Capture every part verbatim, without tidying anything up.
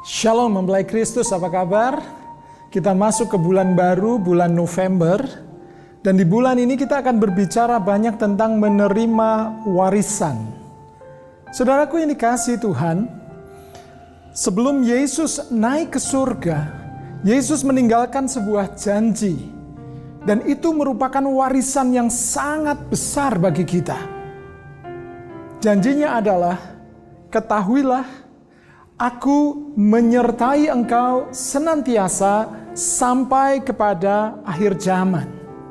Shalom mempelai Kristus, apa kabar? Kita masuk ke bulan baru, bulan November. Dan di bulan ini kita akan berbicara banyak tentang menerima warisan. Saudaraku yang dikasihi Tuhan, sebelum Yesus naik ke surga, Yesus meninggalkan sebuah janji. Dan itu merupakan warisan yang sangat besar bagi kita. Janjinya adalah, ketahuilah, Aku menyertai engkau senantiasa sampai kepada akhir zaman.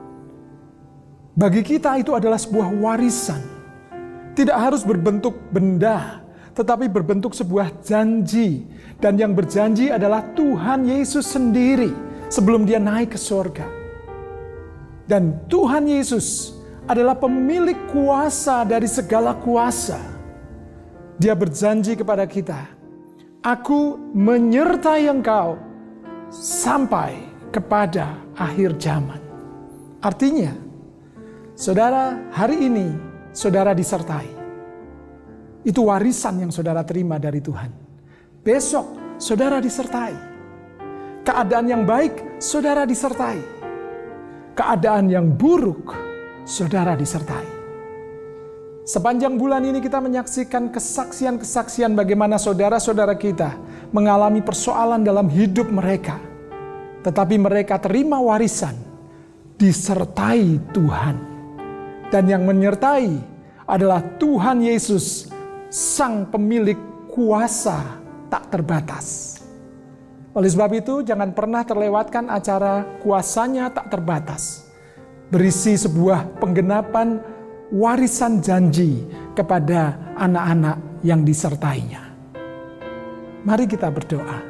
Bagi kita itu adalah sebuah warisan. Tidak harus berbentuk benda, tetapi berbentuk sebuah janji. Dan yang berjanji adalah Tuhan Yesus sendiri sebelum dia naik ke surga. Dan Tuhan Yesus adalah pemilik kuasa dari segala kuasa. Dia berjanji kepada kita, Aku menyertai engkau sampai kepada akhir zaman. Artinya, saudara, hari ini saudara disertai. Itu warisan yang saudara terima dari Tuhan. Besok saudara disertai. Keadaan yang baik saudara disertai. Keadaan yang buruk saudara disertai. Sepanjang bulan ini kita menyaksikan kesaksian-kesaksian bagaimana saudara-saudara kita mengalami persoalan dalam hidup mereka. Tetapi mereka terima warisan, disertai Tuhan. Dan yang menyertai adalah Tuhan Yesus, Sang Pemilik kuasa tak terbatas. Oleh sebab itu, jangan pernah terlewatkan acara kuasanya tak terbatas. Berisi sebuah penggenapan warisan janji kepada anak-anak yang disertainya. Mari kita berdoa.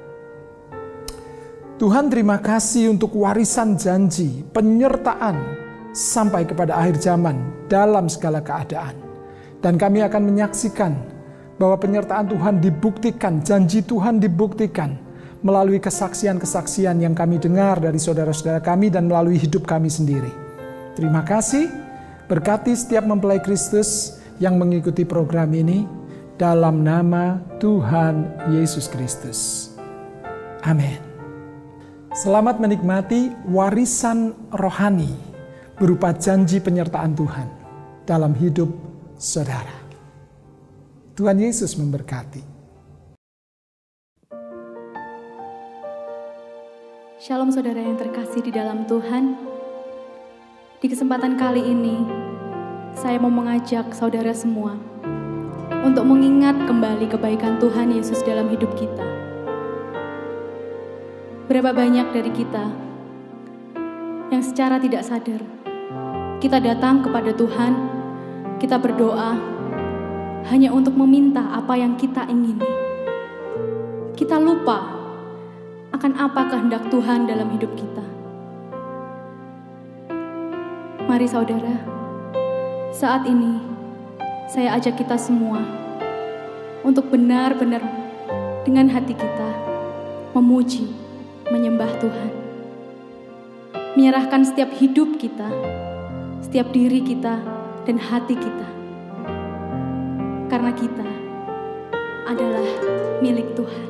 Tuhan, terima kasih untuk warisan janji, penyertaan sampai kepada akhir zaman dalam segala keadaan. Dan kami akan menyaksikan bahwa penyertaan Tuhan dibuktikan, janji Tuhan dibuktikan melalui kesaksian-kesaksian yang kami dengar dari saudara-saudara kami dan melalui hidup kami sendiri. Terima kasih. Berkati setiap mempelai Kristus yang mengikuti program ini dalam nama Tuhan Yesus Kristus. Amin. Selamat menikmati warisan rohani berupa janji penyertaan Tuhan dalam hidup saudara. Tuhan Yesus memberkati. Shalom saudara yang terkasih di dalam Tuhan. Di kesempatan kali ini, saya mau mengajak saudara semua untuk mengingat kembali kebaikan Tuhan Yesus dalam hidup kita. Berapa banyak dari kita yang secara tidak sadar, kita datang kepada Tuhan, kita berdoa hanya untuk meminta apa yang kita ingini. Kita lupa akan apa kehendak Tuhan dalam hidup kita. Mari saudara, saat ini saya ajak kita semua untuk benar-benar dengan hati kita memuji, menyembah Tuhan. Menyerahkan setiap hidup kita, setiap diri kita dan hati kita. Karena kita adalah milik Tuhan.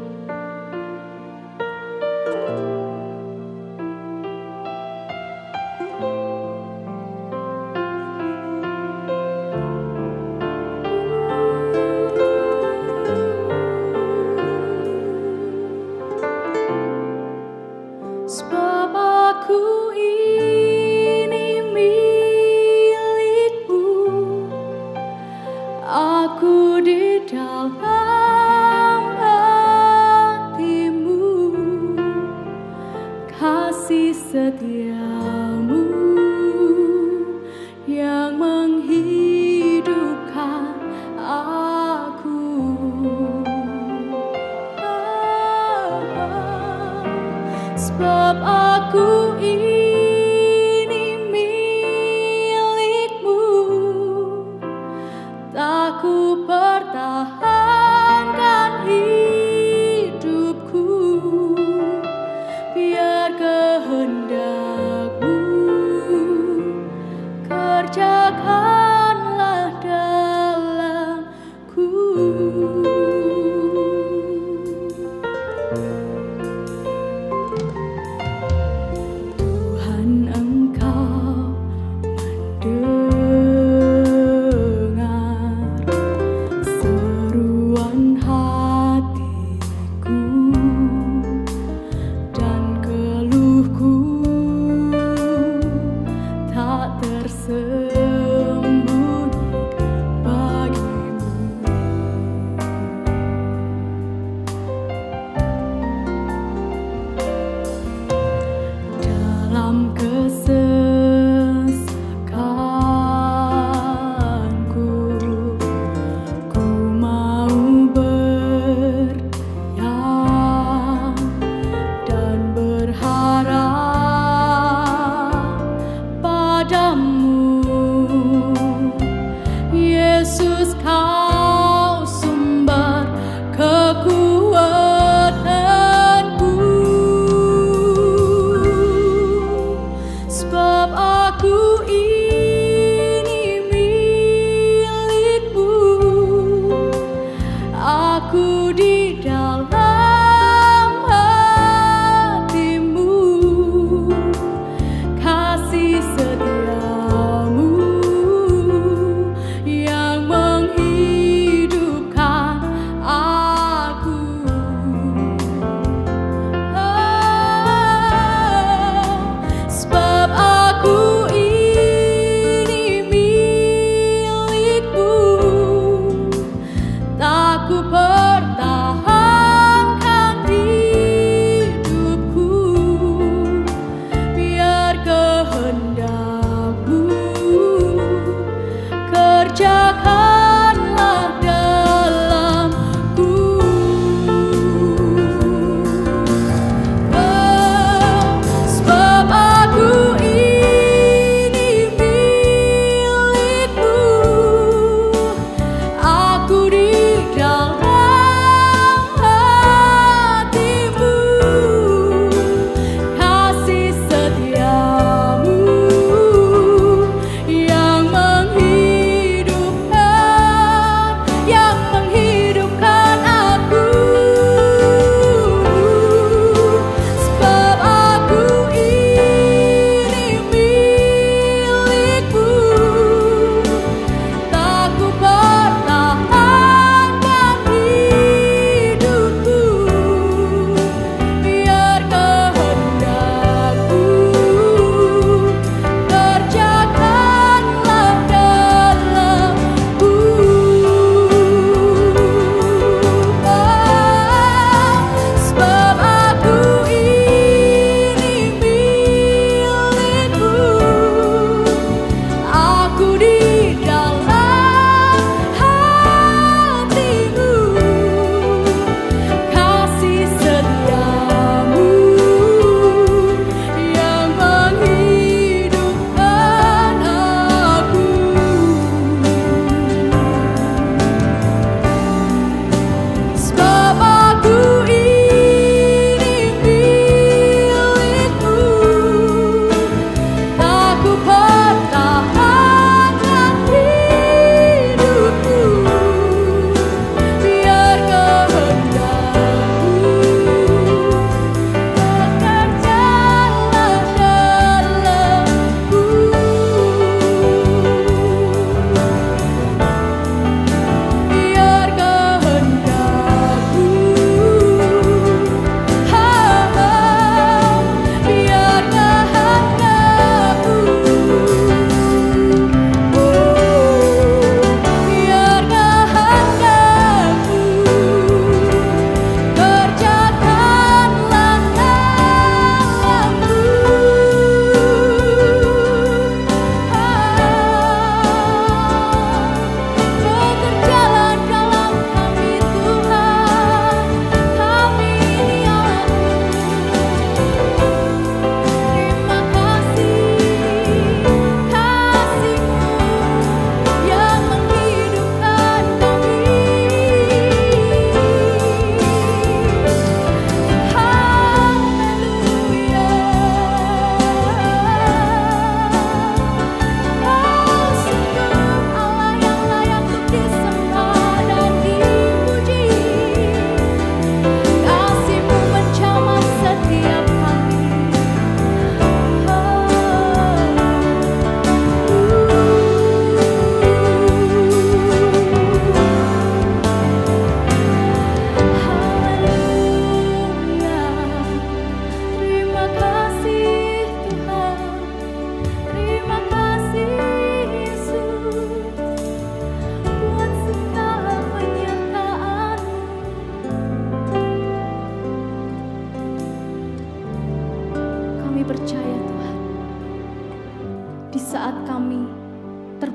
Padamu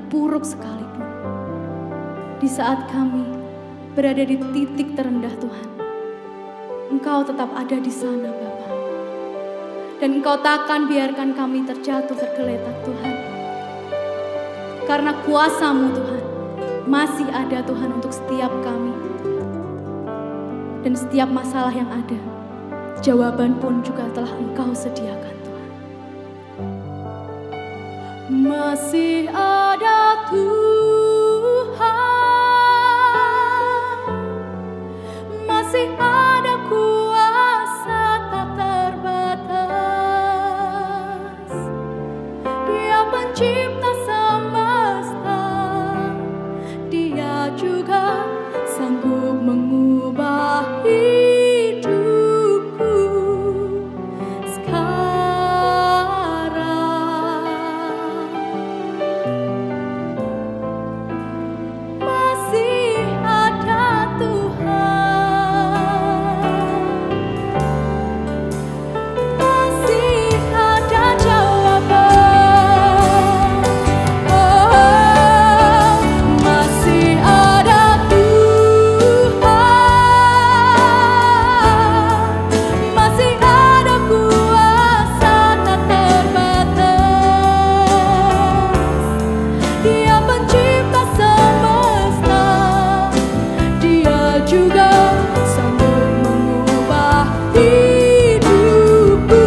terpuruk sekalipun. Di saat kami berada di titik terendah Tuhan, Engkau tetap ada di sana Bapa. Dan Engkau takkan biarkan kami terjatuh tergeletak Tuhan. Karena kuasa-Mu Tuhan masih ada Tuhan untuk setiap kami. Dan setiap masalah yang ada, jawaban pun juga telah Engkau sediakan Tuhan. Masih ada Tuhan, masih ada kuasa tak terbatas. Dia pencipta semesta, Dia juga sanggup mengubah hidupku sekarang. Masih ada Tuhan, masih ada jawaban. Oh, masih ada masih ada kuasa tak terbatas. Dia pencipta semesta, Dia juga sanggup mengubah hidupku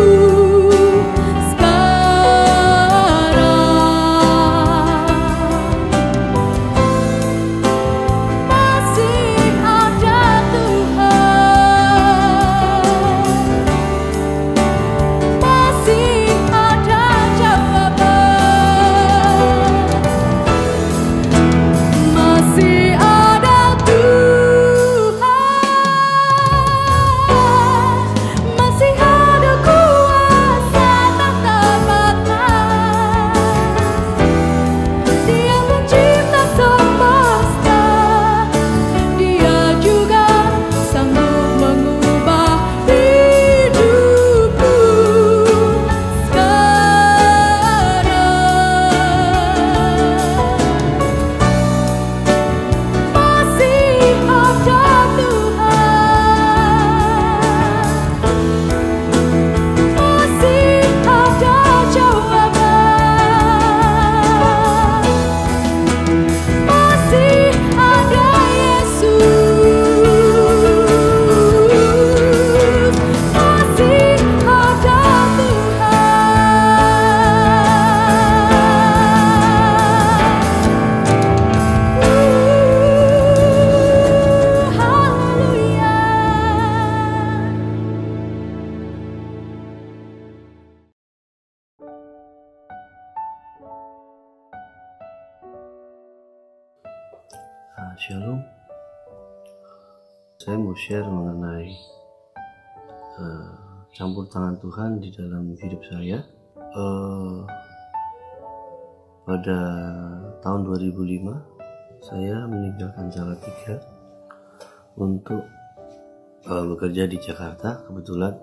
sekarang. Masih ada Tuhan, masih ada jawaban. Masih ada Tuhan, masih ada kuasa tak terbatas. Dia pencipta semesta, Dia juga sanggup mengubah hidupku sekarang. Masih ada Tuhan, masih ada jawaban. Masih ada Yesus, masih ada Tuhan. Haleluya. Ah, Shalom, saya mau share mengenai eh, campur tangan Tuhan di dalam hidup saya. Eh, pada tahun dua ribu lima saya meninggalkan Salatiga untuk eh, bekerja di Jakarta. Kebetulan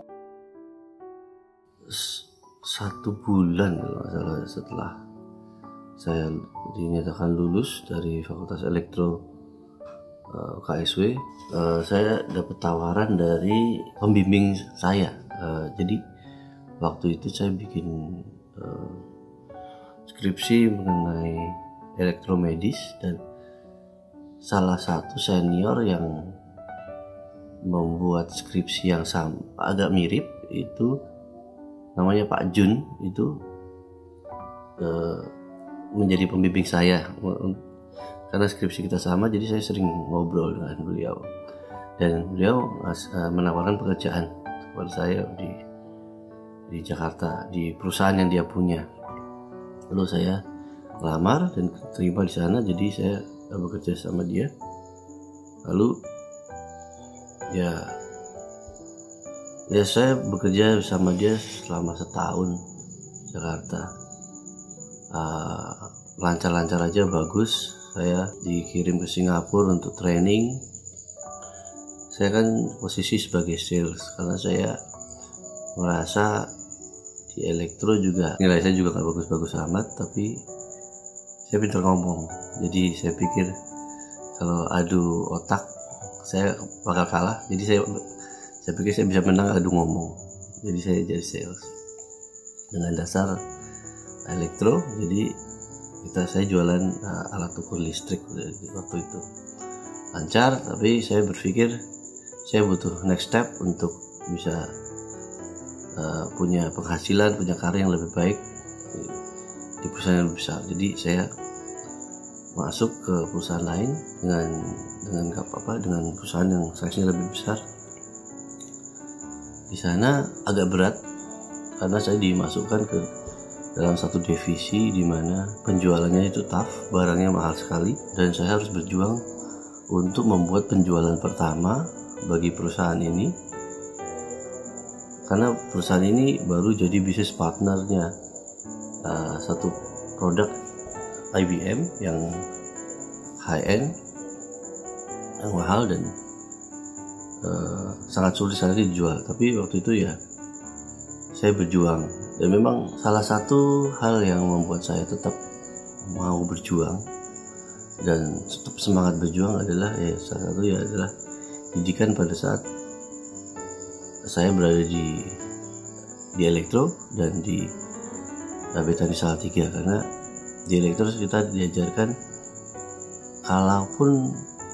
s- satu bulan kalau nggak salah setelah saya dinyatakan lulus dari Fakultas Elektro uh, K S W, uh, saya dapat tawaran dari pembimbing saya. Uh, jadi waktu itu saya bikin uh, skripsi mengenai elektromedis, dan salah satu senior yang membuat skripsi yang sama, agak mirip, itu namanya Pak Jun, itu uh, menjadi pembimbing saya. Karena skripsi kita sama, jadi saya sering ngobrol dengan beliau, dan beliau uh, menawarkan pekerjaan kepada saya di di Jakarta, di perusahaan yang dia punya. Lalu saya lamar dan terima di sana, jadi saya bekerja sama dia. Lalu ya ya saya bekerja sama dia selama setahun di Jakarta. Uh, lancar-lancar aja, bagus. Saya dikirim ke Singapura untuk training. Saya kan posisi sebagai sales, karena saya merasa di elektro juga nilai saya juga gak bagus-bagus amat, tapi saya pintar ngomong. Jadi saya pikir kalau adu otak saya bakal kalah. Jadi saya saya pikir saya bisa menang adu ngomong. Jadi saya jadi sales dengan dasar elektro. Jadi kita saya jualan uh, alat ukur listrik waktu itu lancar, tapi saya berpikir saya butuh next step untuk bisa uh, punya penghasilan, punya karir yang lebih baik di, di perusahaan yang lebih besar. Jadi saya masuk ke perusahaan lain dengan dengan apa dengan perusahaan yang size-nya lebih besar. Di sana agak berat karena saya dimasukkan ke dalam satu divisi di mana penjualannya itu tough, barangnya mahal sekali, dan saya harus berjuang untuk membuat penjualan pertama bagi perusahaan ini, karena perusahaan ini baru jadi bisnis partnernya uh, satu produk I B M yang high end, yang mahal dan uh, sangat sulit sekali dijual. Tapi waktu itu ya saya berjuang, dan memang salah satu hal yang membuat saya tetap mau berjuang dan tetap semangat berjuang adalah ya salah satu ya adalah didikan pada saat saya berada di di elektro dan di Betani Salatiga, karena di elektro kita diajarkan kalaupun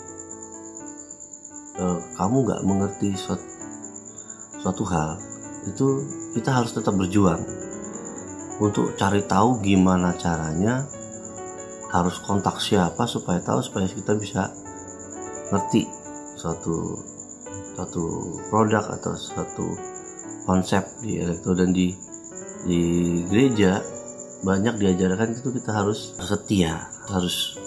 uh, kamu nggak mengerti suatu, suatu hal itu kita harus tetap berjuang untuk cari tahu gimana caranya, harus kontak siapa supaya tahu, supaya kita bisa ngerti suatu suatu produk atau suatu konsep di elektro. Dan di di gereja banyak diajarkan itu kita harus setia, harus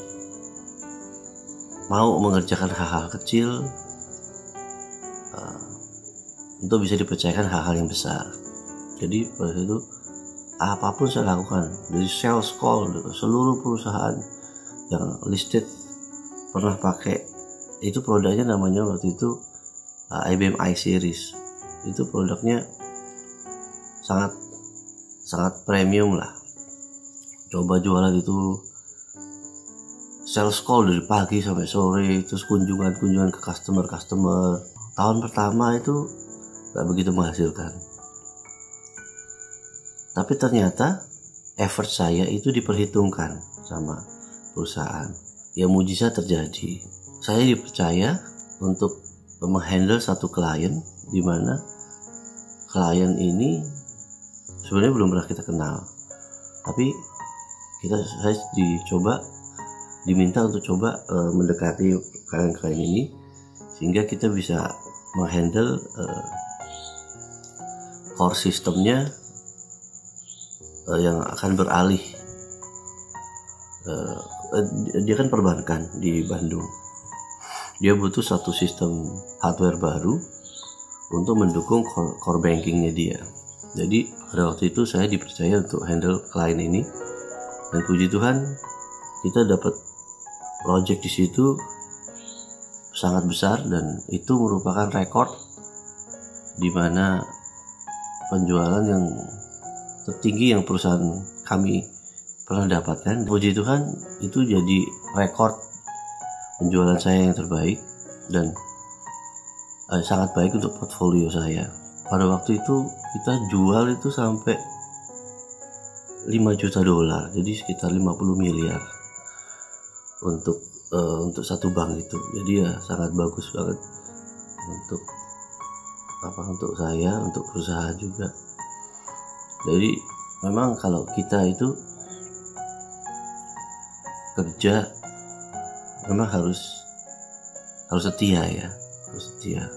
mau mengerjakan hal-hal kecil uh, untuk bisa dipercayakan hal-hal yang besar. Jadi pada itu apapun saya lakukan, dari sales call, seluruh perusahaan yang listed pernah pakai itu produknya, namanya waktu itu uh, I B M I Series. Itu produknya sangat sangat premium lah. Coba jualan itu sales call dari pagi sampai sore, terus kunjungan-kunjungan ke customer-customer. Tahun pertama itu gak begitu menghasilkan, tapi ternyata effort saya itu diperhitungkan sama perusahaan. Ya mujizat terjadi. Saya dipercaya untuk menghandle satu klien, di mana klien ini sebenarnya belum pernah kita kenal, tapi kita saya dicoba diminta untuk coba uh, mendekati klien-klien ini sehingga kita bisa menghandle uh, core sistemnya uh, yang akan beralih. Uh, dia kan perbankan di Bandung. Dia butuh satu sistem hardware baru untuk mendukung core, core bankingnya dia. Jadi pada waktu itu saya dipercaya untuk handle klien ini, dan puji Tuhan kita dapat project di situ sangat besar, dan itu merupakan rekor di mana penjualan yang tertinggi yang perusahaan kami pernah dapatkan. Puji Tuhan itu jadi rekor penjualan saya yang terbaik dan eh, sangat baik untuk portfolio saya. Pada waktu itu kita jual itu sampai lima juta dolar, jadi sekitar lima puluh miliar untuk uh, untuk satu bank itu. Jadi ya sangat bagus banget untuk apa untuk saya, untuk perusahaan juga. Jadi memang kalau kita itu kerja memang harus harus setia ya, harus setia.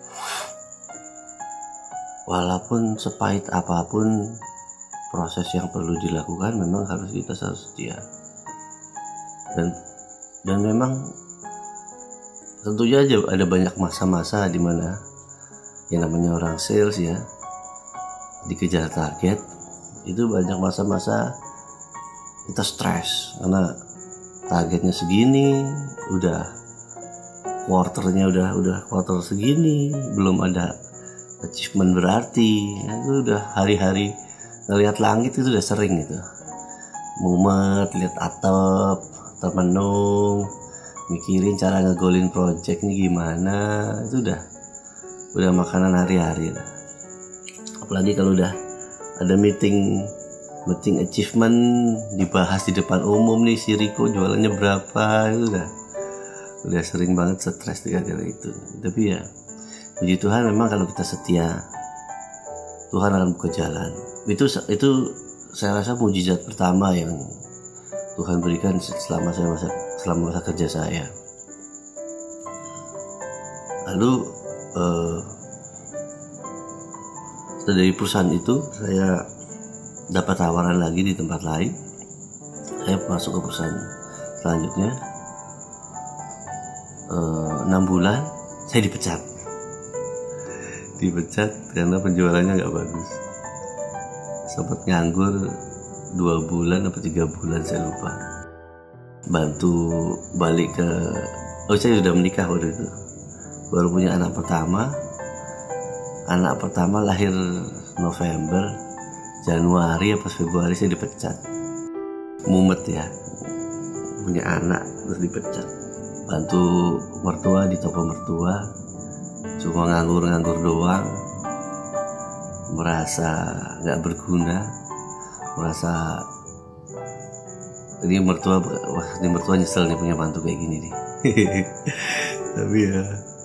Walaupun sepahit apapun proses yang perlu dilakukan, memang harus kita harus setia. Dan dan memang tentunya aja ada banyak masa-masa di mana yang namanya orang sales ya, dikejar target, itu banyak masa-masa kita stres karena targetnya segini, udah quarternya udah udah quarter segini, belum ada achievement berarti, itu udah hari-hari ngelihat langit itu udah sering gitu. mumet, lihat atap, termenung, mikirin cara ngegolin project ini gimana. Itu udah udah makanan hari-hari lah. Apalagi kalau udah ada meeting meeting achievement dibahas di depan umum nih, si Riko jualannya berapa, itu udah udah sering banget stres gara-gara itu. Tapi ya puji Tuhan, memang kalau kita setia, Tuhan akan buka jalan. Itu itu saya rasa mujizat pertama yang Tuhan berikan selama saya masa selama masa kerja saya. Lalu eh, dari perusahaan itu saya dapat tawaran lagi di tempat lain. Saya masuk ke perusahaan selanjutnya. enam e, bulan saya dipecat. Dipecat karena penjualannya nggak bagus. Sempat nganggur dua bulan atau tiga bulan, saya lupa. Bantu balik ke, oh saya sudah menikah waktu itu. Baru punya anak pertama. Anak pertama lahir November. Januari apa Februari saya dipecat. Mumet ya, punya anak terus dipecat. Bantu mertua di toko mertua, cuma nganggur-nganggur doang. Merasa gak berguna, merasa ini mertua, wah ini mertua nyesel nih punya bantu kayak gini nih. Tapi ya,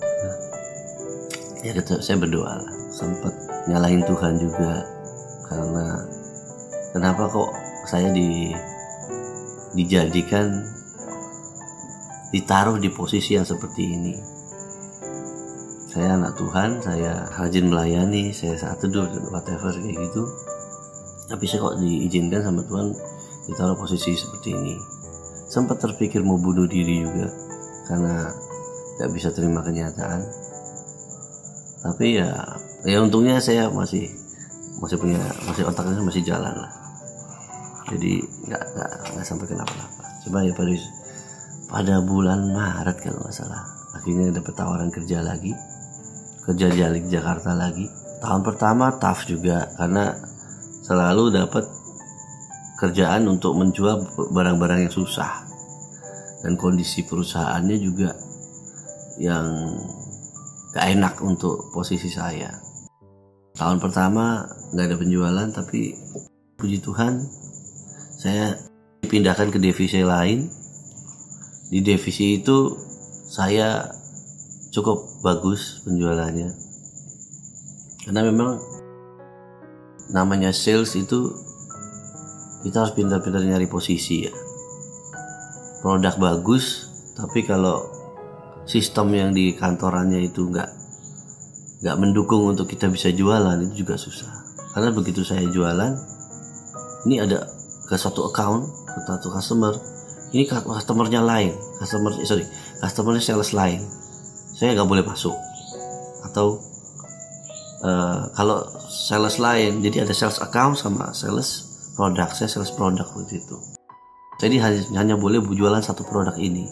ya saya berdoa lah. Sempat nyalahin Tuhan juga. Karena kenapa kok saya di dijadikan ditaruh di posisi yang seperti ini. Saya anak Tuhan, saya rajin melayani, saya saat teduh whatever kayak gitu. Tapi saya kok diizinkan sama Tuhan ditaruh posisi seperti ini. Sempat terpikir mau bunuh diri juga karena gak bisa terima kenyataan. Tapi ya, ya untungnya saya masih masih punya masih otaknya masih jalan lah, jadi nggak nggak nggak sampai kenapa-napa. Coba ya pada pada bulan Maret kalau nggak salah, akhirnya dapat tawaran kerja lagi, kerja di Jakarta lagi. Tahun pertama tough juga karena selalu dapat kerjaan untuk menjual barang-barang yang susah, dan kondisi perusahaannya juga yang gak enak untuk posisi saya. Tahun pertama nggak ada penjualan, tapi puji Tuhan saya dipindahkan ke divisi lain. Di divisi itu saya cukup bagus penjualannya, karena memang namanya sales itu kita harus pintar-pintar nyari posisi ya. Produk bagus, tapi kalau sistem yang di kantorannya itu nggak nggak mendukung untuk kita bisa jualan, itu juga susah. Karena begitu saya jualan, ini ada ke satu account, ke satu customer, ini customernya lain, customer sorry, customernya sales lain, saya nggak boleh masuk. Atau uh, kalau sales lain, jadi ada sales account sama sales produk, saya sales produk waktu itu. Jadi hanya, hanya boleh jualan satu produk ini.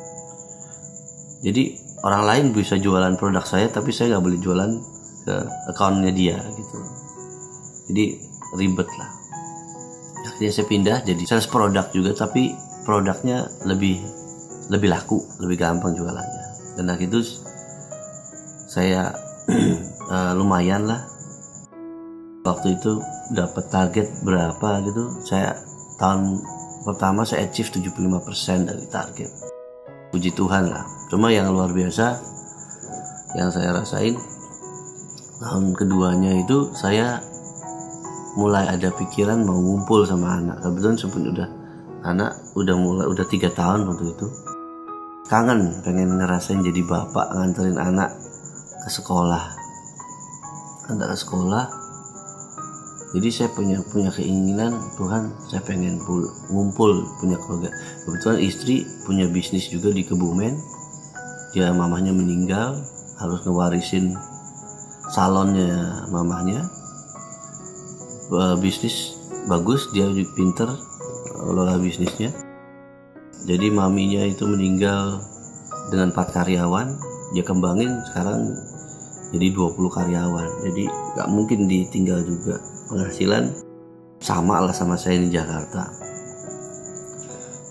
Jadi orang lain bisa jualan produk saya, tapi saya nggak boleh jualan ke accountnya dia gitu. Jadi ribet lah. Akhirnya saya pindah jadi sales produk juga, tapi produknya lebih lebih laku, lebih gampang jualannya. Dan akhirnya saya uh, lumayan lah. Waktu itu dapat target berapa gitu. Saya tahun pertama saya achieve tujuh puluh lima persen dari target. Puji Tuhan lah. Cuma yang luar biasa yang saya rasain tahun keduanya itu, saya mulai ada pikiran mau ngumpul sama anak. Kebetulan sebelum udah anak udah mulai udah tiga tahun waktu itu, kangen pengen ngerasain jadi bapak, nganterin anak ke sekolah, antar ke sekolah. Jadi saya punya punya keinginan, Tuhan saya pengen pul, ngumpul punya keluarga. Kebetulan istri punya bisnis juga di Kebumen. Dia mamahnya meninggal, harus ngewarisin salonnya mamahnya. E, bisnis bagus, dia juga pinter lola bisnisnya. Jadi maminya itu meninggal dengan empat karyawan, dia kembangin sekarang jadi dua puluh karyawan. Jadi gak mungkin ditinggal juga. Penghasilan sama lah sama saya di Jakarta.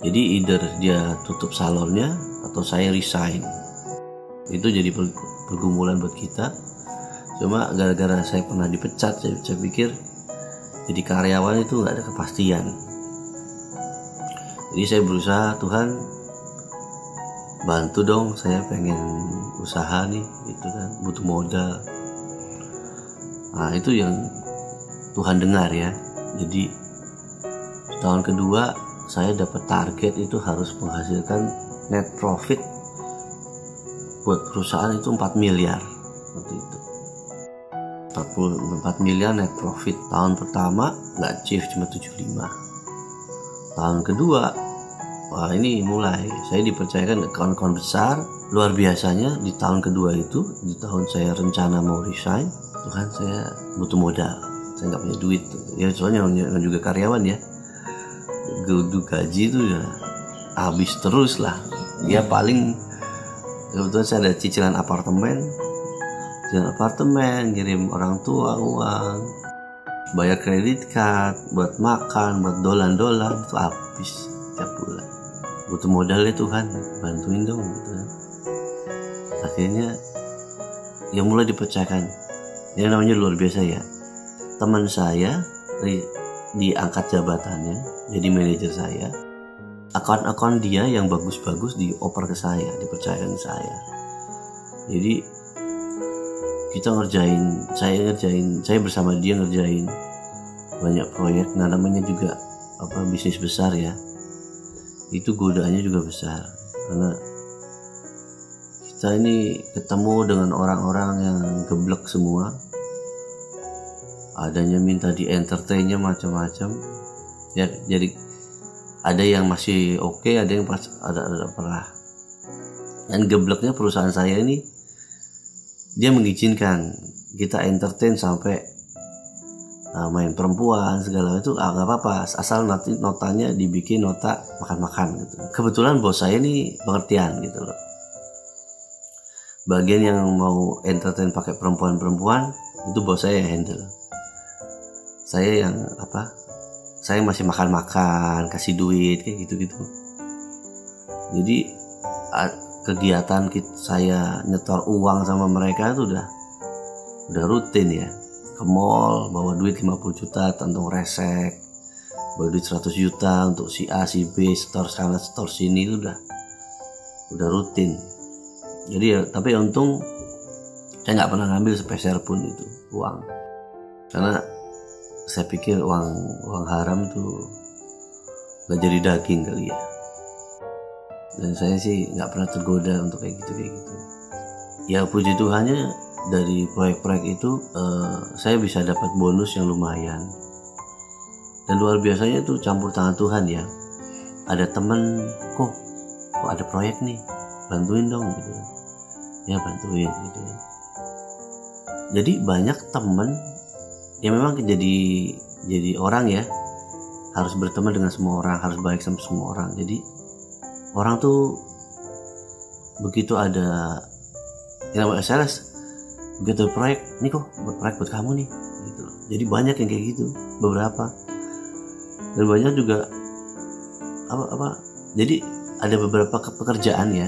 Jadi either dia tutup salonnya atau saya resign. Itu jadi pergumulan buat kita. Cuma gara-gara saya pernah dipecat, saya, saya pikir jadi karyawan itu nggak ada kepastian. Jadi saya berusaha, Tuhan bantu dong, saya pengen usaha nih, gitu kan, butuh modal. Nah itu yang Tuhan dengar ya. Jadi tahun kedua saya dapat target itu harus menghasilkan net profit buat perusahaan itu empat miliar waktu itu. empat puluh empat miliar net profit. Tahun pertama nggak achieve, cuma tujuh puluh lima. Tahun kedua, wah ini mulai saya dipercayakan account-account besar. Luar biasanya di tahun kedua itu, di tahun saya rencana mau resign, Tuhan saya butuh modal, saya nggak punya duit. Ya soalnya juga karyawan ya, gedung gaji itu ya habis terus lah. Ya paling kebetulan saya ada cicilan apartemen, cicilan apartemen, ngirim orang tua uang, bayar kredit card, buat makan, buat dolan-dolan itu habis tiap bulan. Butuh modalnya Tuhan, bantuin dong gitu kan. Akhirnya ya mulai dipercayakan. Ini namanya luar biasa ya. Teman saya di, diangkat jabatannya jadi manajer saya. Akun-akun dia yang bagus-bagus dioper ke saya, dipercayakan ke saya. Jadi kita ngerjain, saya ngerjain, saya bersama dia ngerjain banyak proyek. Nah namanya juga apa bisnis besar ya. Itu godaannya juga besar karena kita ini ketemu dengan orang-orang yang geblek semua, adanya minta di entertainnya macam-macam ya. Jadi ada yang masih oke, okay, ada yang pas ada ada pernah. Dan gebleknya perusahaan saya ini dia mengizinkan kita entertain sampai uh, main perempuan segala itu, ah, gak apa-apa asal nanti notanya dibikin nota makan-makan gitu. Kebetulan bos saya ini pengertian gitu loh. Bagian yang mau entertain pakai perempuan-perempuan itu bos saya yang handle. Saya yang apa? Saya masih makan-makan, kasih duit kayak gitu-gitu. Jadi kegiatan kita, saya nyetor uang sama mereka itu udah udah rutin ya. Ke mall bawa duit lima puluh juta tentang resek, bawa duit seratus juta untuk si A, si B, setor sana, setor sini, itu udah udah rutin. Jadi ya, tapi untung saya nggak pernah ngambil sepeser pun itu uang, karena saya pikir uang uang haram tuh nggak jadi daging kali ya. Dan saya sih nggak pernah tergoda untuk kayak gitu kayak gitu. Ya puji Tuhannya dari proyek-proyek itu eh, saya bisa dapat bonus yang lumayan. Dan luar biasanya tuh campur tangan Tuhan ya. Ada temen, kok, kok ada proyek nih, bantuin dong gitu. Ya bantuin gitu. Jadi banyak temen yang memang jadi jadi orang ya, harus berteman dengan semua orang, harus baik sama semua orang. Jadi orang tuh begitu ada yang namanya sales, begitu proyek, nih kok buat proyek buat kamu nih gitu. Jadi banyak yang kayak gitu, beberapa. Dan banyak juga apa apa. Jadi ada beberapa pekerjaan ya,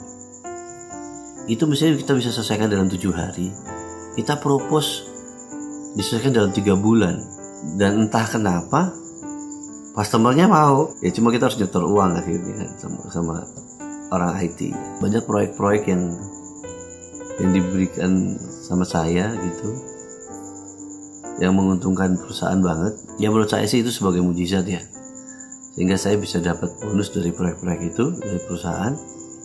itu misalnya kita bisa selesaikan dalam tujuh hari, kita propose diselesaikan dalam tiga bulan. Dan entah kenapa customernya mau, ya cuma kita harus nyetor uang akhirnya kan sama, sama orang I T. Banyak proyek-proyek yang yang diberikan sama saya gitu, yang menguntungkan perusahaan banget. Ya menurut saya sih itu sebagai mujizat ya, sehingga saya bisa dapat bonus dari proyek-proyek itu dari perusahaan.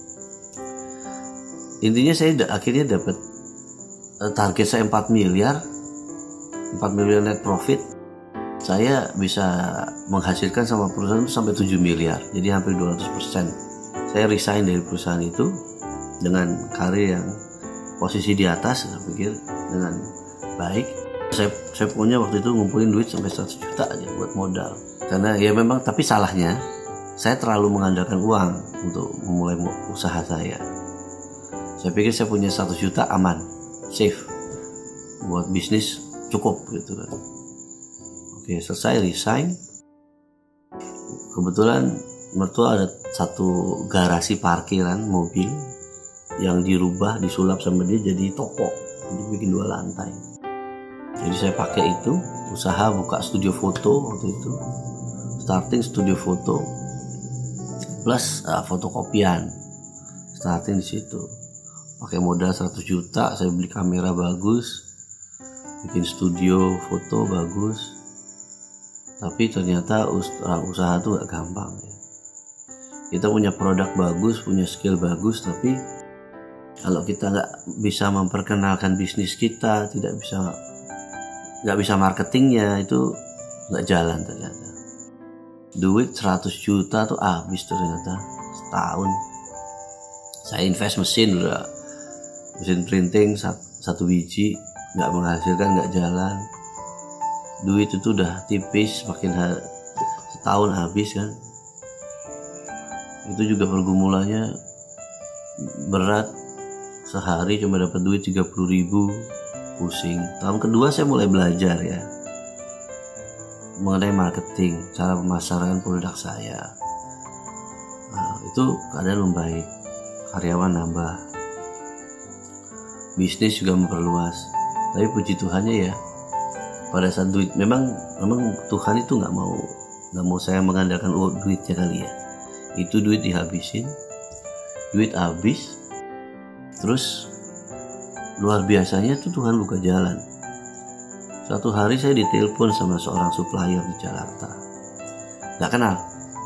Intinya saya da- akhirnya dapat uh, target saya empat miliar net profit. Saya bisa menghasilkan sama perusahaan itu sampai tujuh miliar, jadi hampir dua ratus persen. Saya resign dari perusahaan itu dengan karir yang posisi di atas, saya pikir dengan baik. Saya, saya punya waktu itu ngumpulin duit sampai seratus juta aja buat modal. Karena ya memang, tapi salahnya saya terlalu mengandalkan uang untuk memulai usaha saya. Saya pikir saya punya seratus juta aman, safe, buat bisnis cukup gitu kan. Oke, selesai resign. Kebetulan mertua ada satu garasi parkiran mobil yang dirubah, disulap sama dia jadi toko, dibikin dua lantai. Jadi saya pakai itu, usaha buka studio foto waktu itu, starting studio foto plus uh, fotokopian, starting di situ. Pakai modal seratus juta, saya beli kamera bagus, bikin studio foto bagus. Tapi ternyata usaha itu gak gampang ya. Kita punya produk bagus, punya skill bagus, tapi kalau kita nggak bisa memperkenalkan bisnis kita, tidak bisa nggak bisa marketingnya, itu nggak jalan ternyata. Duit seratus juta tuh habis ternyata setahun. Saya invest mesin udah, mesin printing satu biji nggak menghasilkan, nggak jalan. Duit itu udah tipis, makin ha- setahun habis kan. Itu juga pergumulannya berat. Sehari cuma dapat duit tiga puluh ribu, pusing. Tahun kedua saya mulai belajar ya mengenai marketing, cara pemasaran produk saya. Nah, itu keadaan membaik, karyawan nambah, bisnis juga memperluas. Tapi puji Tuhannya ya, pada saat duit, memang memang Tuhan itu nggak mau nggak mau saya mengandalkan uang duitnya kali ya. Itu duit dihabisin, duit habis. Terus luar biasanya tuh Tuhan buka jalan. Suatu hari saya ditelepon sama seorang supplier di Jakarta, gak kenal.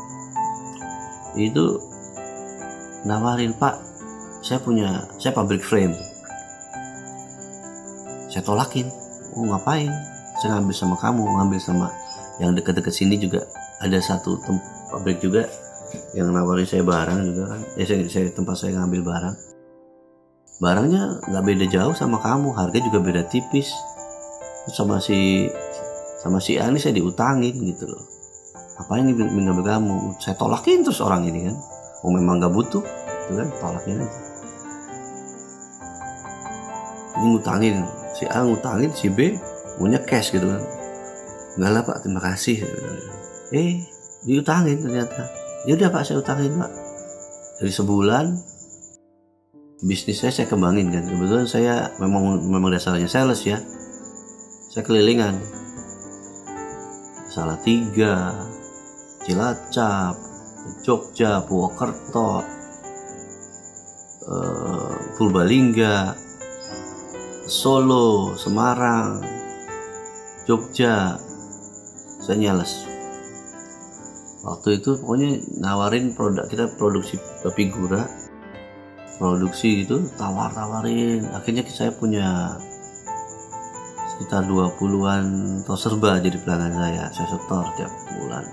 Itu nawarin, Pak, saya punya, saya pabrik frame. Saya tolakin. Oh ngapain? Saya ngambil sama kamu, ngambil sama yang dekat-dekat sini juga ada satu tem- pabrik juga yang nawarin saya barang juga kan. Eh saya, saya tempat saya ngambil barang. Barangnya nggak beda jauh sama kamu, harga juga beda tipis. Sama si sama si A ini saya diutangin gitu loh. Apa ini mengambil kamu? Saya tolakin terus orang ini kan. Oh memang nggak butuh, itu kan tolakin aja. Ini ngutangin, si A ngutangin, si B punya cash gitu kan. Enggak lah Pak, terima kasih. Eh diutangin ternyata. Ya udah Pak, saya utangin Pak. Dari sebulan bisnis saya saya kembangin kan. Kebetulan saya memang memang dasarnya sales ya. Saya kelilingan. Salatiga, Cilacap, Jogja, Purwokerto, uh, Purbalingga, Solo, Semarang, Jogja. Saya nyales. Waktu itu pokoknya nawarin produk, kita produksi figura, produksi gitu, tawar-tawarin. Akhirnya saya punya sekitar dua puluhan toserba jadi pelanggan saya. Saya setor tiap bulan.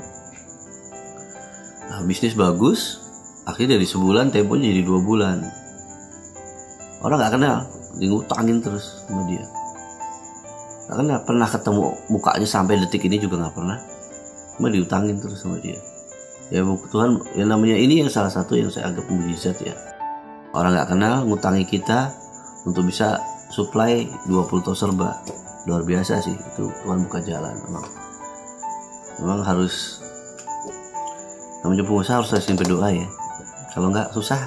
Nah, bisnis bagus. Akhirnya dari sebulan temponya jadi dua bulan. Orang gak kenal, ngutangin terus sama dia. Gak kenal, pernah ketemu mukanya sampai detik ini juga gak pernah. Cuma diutangin terus sama dia. Ya Tuhan, yang namanya ini yang salah satu yang saya anggap mukjizat ya. Orang gak kenal ngutangi kita untuk bisa supply dua puluh toserba. Luar biasa sih, itu Tuhan buka jalan memang. Memang harus, namanya pengusaha harus rajin berdoa ya. Kalau enggak susah.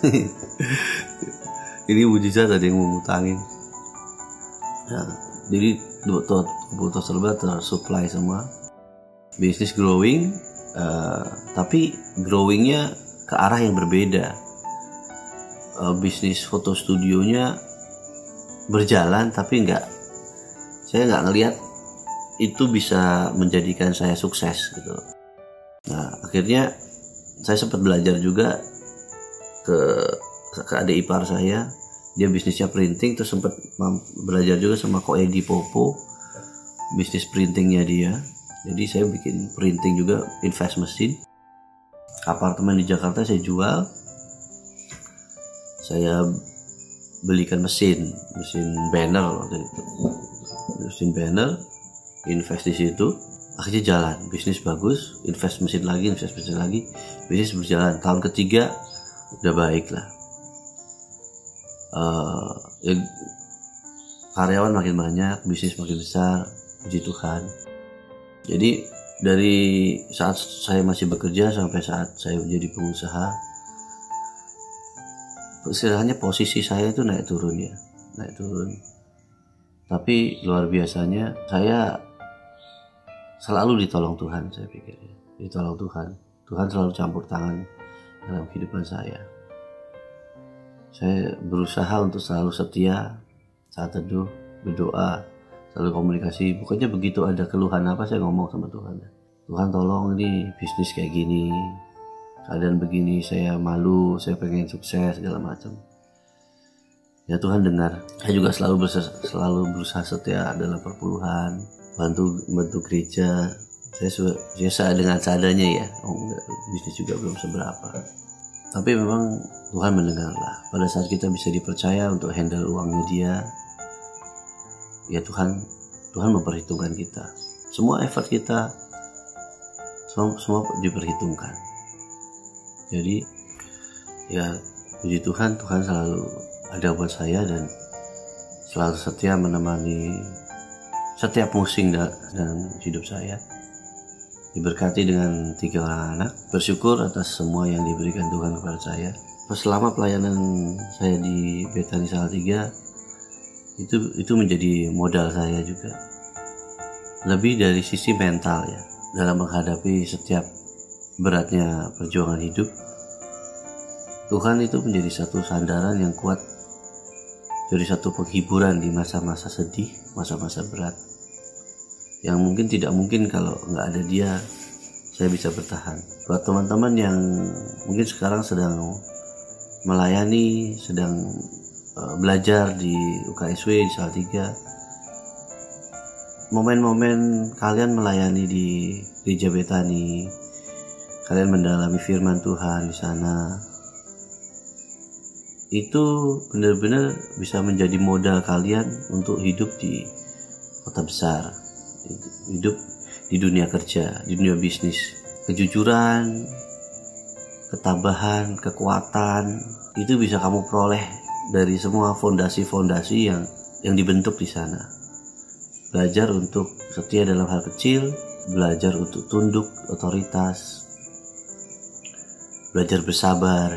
Ini mujizat tadi yang mau ngutangin. Nah, jadi dua puluh toserba tersupply semua. Bisnis growing, uh, tapi growingnya ke arah yang berbeda. Uh, bisnis foto studionya berjalan, tapi enggak, saya nggak ngelihat itu bisa menjadikan saya sukses gitu. Nah akhirnya saya sempat belajar juga ke ke adik ipar saya, dia bisnisnya printing, terus sempat belajar juga sama Ko Edi Popo, bisnis printingnya dia. Jadi saya bikin printing juga, invest mesin. Apartemen di Jakarta saya jual, saya belikan mesin, mesin banner waktu itu. Mesin banner, invest di situ, akhirnya jalan, bisnis bagus, invest mesin lagi, invest mesin lagi, bisnis berjalan. Tahun ketiga udah baik lah. Uh, ya, karyawan makin banyak, bisnis makin besar, puji Tuhan. Jadi dari saat saya masih bekerja sampai saat saya menjadi pengusaha, istilahnya posisi saya itu naik turun ya, naik turun. Tapi luar biasanya saya selalu ditolong Tuhan, saya pikir ya. Ditolong Tuhan. Tuhan selalu campur tangan dalam kehidupan saya. Saya berusaha untuk selalu setia saat teduh, berdoa, selalu komunikasi. Pokoknya begitu ada keluhan apa saya ngomong sama Tuhan. Tuhan tolong ini bisnis kayak gini, keadaan begini, saya malu, saya pengen sukses segala macam. Ya Tuhan dengar. Saya juga selalu berusaha, selalu berusaha setia dalam perpuluhan, bantu bantu gereja. Saya biasa dengan seadanya ya. Oh, enggak, bisnis juga belum seberapa. Tapi memang Tuhan mendengarlah. Pada saat kita bisa dipercaya untuk handle uangnya dia, ya Tuhan Tuhan memperhitungkan kita. Semua effort kita semua, semua diperhitungkan. Jadi ya puji Tuhan, Tuhan selalu ada buat saya dan selalu setia menemani setiap musing dalam hidup saya. Diberkati dengan tiga orang anak, bersyukur atas semua yang diberikan Tuhan kepada saya. Selama pelayanan saya di Bethany Salatiga, itu itu menjadi modal saya juga. Lebih dari sisi mental ya, dalam menghadapi setiap beratnya perjuangan hidup, Tuhan itu menjadi satu sandaran yang kuat, jadi satu penghiburan di masa-masa sedih, masa-masa berat. Yang mungkin tidak mungkin kalau nggak ada dia, saya bisa bertahan. Buat teman-teman yang mungkin sekarang sedang melayani, sedang uh, belajar di U K S W di Salatiga, momen-momen kalian melayani di gereja Bethany, kalian mendalami firman Tuhan di sana, itu benar-benar bisa menjadi modal kalian untuk hidup di kota besar, hidup di dunia kerja, di dunia bisnis. Kejujuran, ketabahan, kekuatan itu bisa kamu peroleh dari semua fondasi-fondasi yang yang dibentuk di sana. Belajar untuk setia dalam hal kecil, belajar untuk tunduk otoritas, belajar bersabar,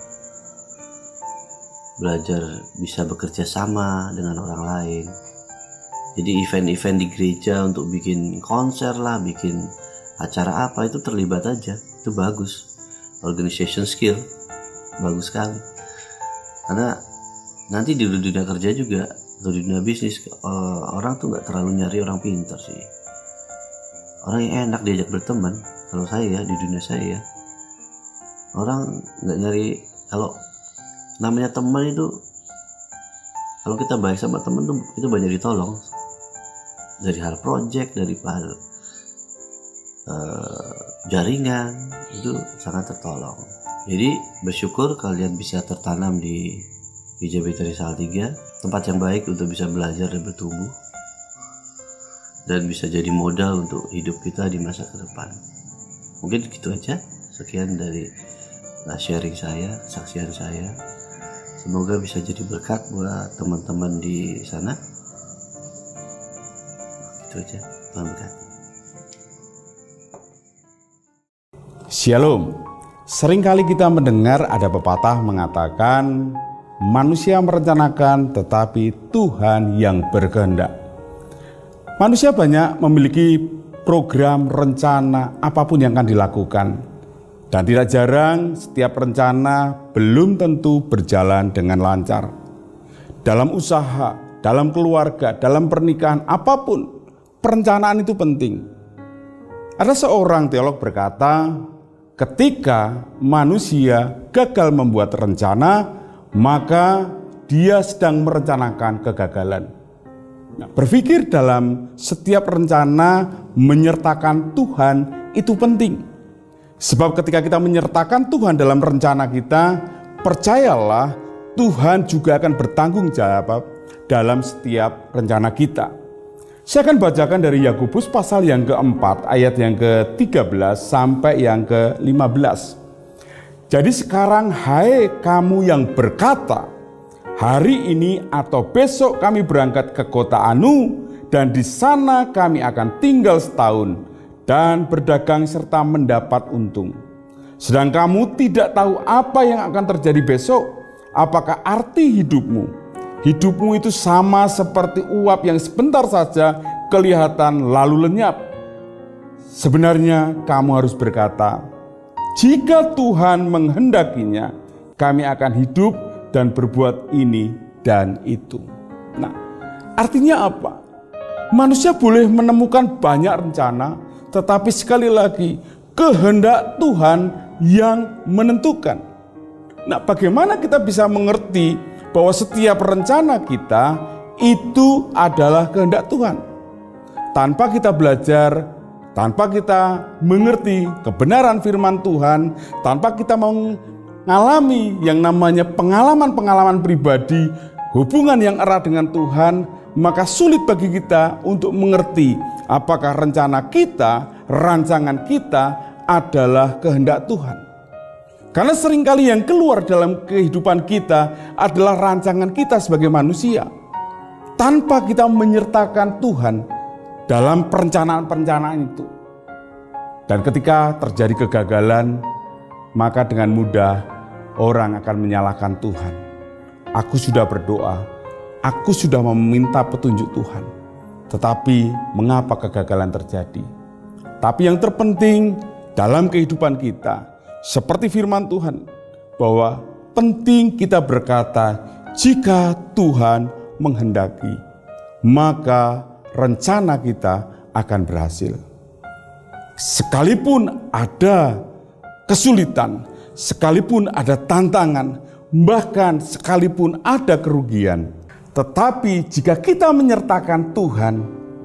belajar bisa bekerja sama dengan orang lain. Jadi event-event di gereja untuk bikin konser lah, bikin acara apa, itu terlibat aja, itu bagus. Organization skill bagus sekali. Karena nanti di dunia kerja juga atau di dunia bisnis, orang tuh nggak terlalu nyari orang pintar sih. Orang yang enak diajak berteman. Kalau saya ya, di dunia saya ya, orang nggak nyari. Kalau namanya teman itu, kalau kita baik sama teman tuh itu banyak ditolong. Dari hal project, dari hal uh, jaringan, itu sangat tertolong. Jadi bersyukur kalian bisa tertanam di Gereja Bethany Salatiga, tempat yang baik untuk bisa belajar dan bertumbuh, dan bisa jadi modal untuk hidup kita di masa ke depan. Mungkin gitu aja, sekian dari uh, sharing saya, saksian saya. Semoga bisa jadi berkat buat teman-teman di sana. Itu aja, Tuhan berkati. Shalom. Seringkali kita mendengar ada pepatah mengatakan manusia merencanakan tetapi Tuhan yang berkehendak. Manusia banyak memiliki program, rencana, apapun yang akan dilakukan. Dan tidak jarang setiap rencana belum tentu berjalan dengan lancar. Dalam usaha, dalam keluarga, dalam pernikahan, apapun, perencanaan itu penting. Ada seorang teolog berkata, ketika manusia gagal membuat rencana, maka dia sedang merencanakan kegagalan. Nah, berpikir dalam setiap rencana menyertakan Tuhan itu penting. Sebab ketika kita menyertakan Tuhan dalam rencana kita, percayalah Tuhan juga akan bertanggung jawab dalam setiap rencana kita. Saya akan bacakan dari Yakobus pasal yang keempat, ayat yang ke tiga belas sampai yang ke lima belas. Jadi sekarang hai kamu yang berkata, hari ini atau besok kami berangkat ke kota Anu, dan di sana kami akan tinggal setahun. dan berdagang serta mendapat untung. Sedang kamu tidak tahu apa yang akan terjadi besok. Apakah arti hidupmu? Hidupmu itu sama seperti uap yang sebentar saja kelihatan lalu lenyap. Sebenarnya kamu harus berkata, jika Tuhan menghendakinya, kami akan hidup dan berbuat ini dan itu. Nah, artinya apa? Manusia boleh menemukan banyak rencana, tetapi sekali lagi kehendak Tuhan yang menentukan. Nah, bagaimana kita bisa mengerti bahwa setiap rencana kita itu adalah kehendak Tuhan? Tanpa kita belajar, tanpa kita mengerti kebenaran firman Tuhan, tanpa kita mengalami yang namanya pengalaman-pengalaman pribadi, hubungan yang erat dengan Tuhan, maka sulit bagi kita untuk mengerti apakah rencana kita, rancangan kita adalah kehendak Tuhan. Karena seringkali yang keluar dalam kehidupan kita adalah rancangan kita sebagai manusia, tanpa kita menyertakan Tuhan dalam perencanaan-perencanaan itu. Dan ketika terjadi kegagalan, maka dengan mudah orang akan menyalahkan Tuhan. Aku sudah berdoa, aku sudah meminta petunjuk Tuhan, tetapi mengapa kegagalan terjadi? Tapi yang terpenting dalam kehidupan kita, seperti firman Tuhan, bahwa penting kita berkata, jika Tuhan menghendaki, maka rencana kita akan berhasil. Sekalipun ada kesulitan, sekalipun ada tantangan, bahkan sekalipun ada kerugian, tetapi jika kita menyertakan Tuhan,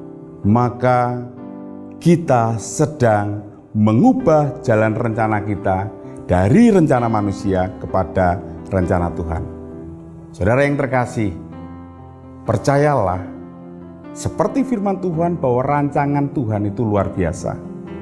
maka kita sedang mengubah jalan rencana kita dari rencana manusia kepada rencana Tuhan. Saudara yang terkasih, percayalah seperti firman Tuhan bahwa rancangan Tuhan itu luar biasa.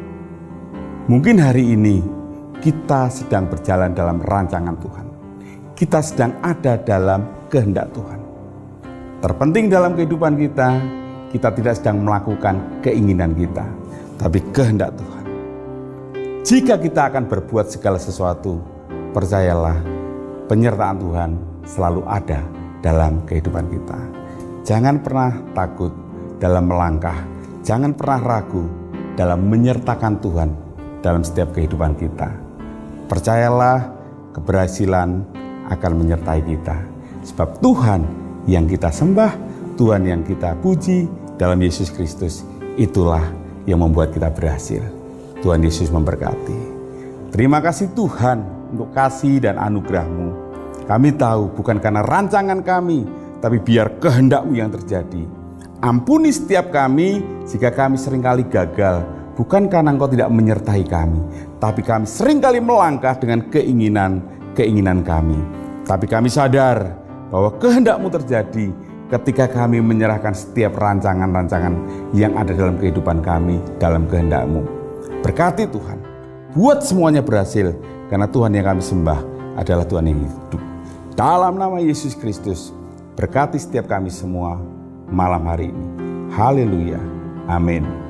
Mungkin hari ini kita sedang berjalan dalam rancangan Tuhan. Kita sedang ada dalam kehendak Tuhan. Terpenting dalam kehidupan kita, kita tidak sedang melakukan keinginan kita, tapi kehendak Tuhan. Jika kita akan berbuat segala sesuatu, percayalah penyertaan Tuhan selalu ada dalam kehidupan kita. Jangan pernah takut dalam melangkah, jangan pernah ragu dalam menyertakan Tuhan dalam setiap kehidupan kita. Percayalah keberhasilan akan menyertai kita. Sebab Tuhan yang kita sembah, Tuhan yang kita puji dalam Yesus Kristus, itulah yang membuat kita berhasil. Tuhan Yesus memberkati. Terima kasih Tuhan untuk kasih dan anugerah-Mu. Kami tahu bukan karena rancangan kami, tapi biar kehendak-Mu yang terjadi. Ampuni setiap kami jika kami seringkali gagal, bukan karena Engkau tidak menyertai kami, tapi kami seringkali melangkah dengan keinginan-keinginan kami. Tapi kami sadar bahwa kehendak-Mu terjadi ketika kami menyerahkan setiap rancangan-rancangan yang ada dalam kehidupan kami dalam kehendak-Mu. Berkati Tuhan, buat semuanya berhasil, karena Tuhan yang kami sembah adalah Tuhan yang hidup. Dalam nama Yesus Kristus, berkati setiap kami semua malam hari ini. Haleluya. Amin.